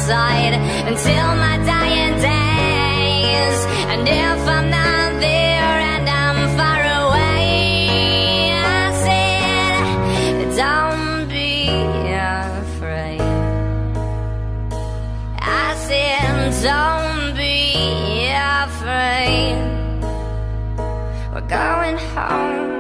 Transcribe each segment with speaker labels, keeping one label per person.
Speaker 1: side until my dying days. And if I'm not there and I'm far away, I said, don't be afraid. I said, don't be afraid. We're going home.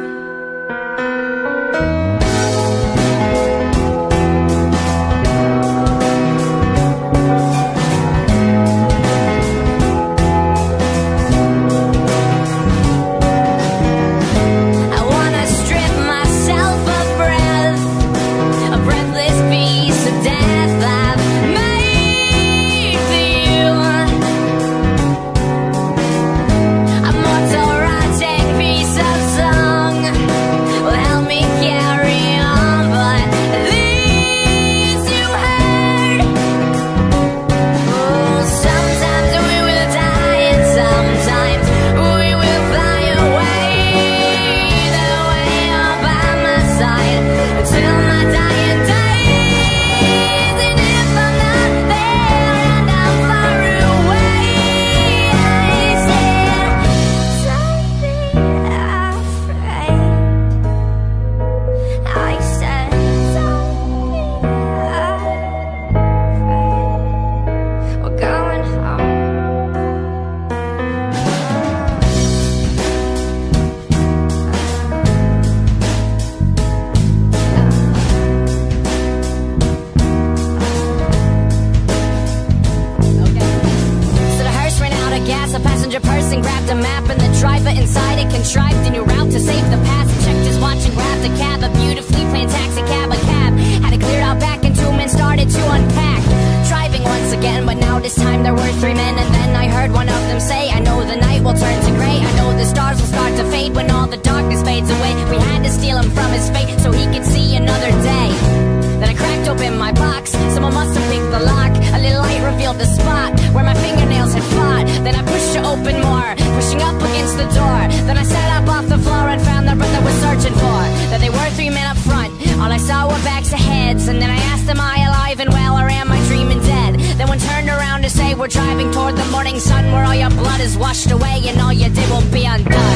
Speaker 1: Grabbed a map and the driver inside it contrived a new route to save the past. Checked his watch and grabbed a cab, a beautifully planned taxi cab. A cab had it cleared out back and 2 men started to unpack. Driving once again, but now this time there were 3 men. And then I heard one of them say, I know the night will turn to gray. I know the stars will start to fade when all the darkness fades away. We had to steal him from his fate so he could see another day. Then I cracked open my box, someone must have picked the lock. A little light revealed the spot where my fingernails had fought. Then I pushed to open more, pushing up against the door. Then I sat up off the floor and found the breath I was searching for. That they were 3 men up front, all I saw were backs of heads. And then I asked, am I alive and well, or am I dreaming dead? Then one turned around to say, we're driving toward the morning sun, where all your blood is washed away and all you did will be undone.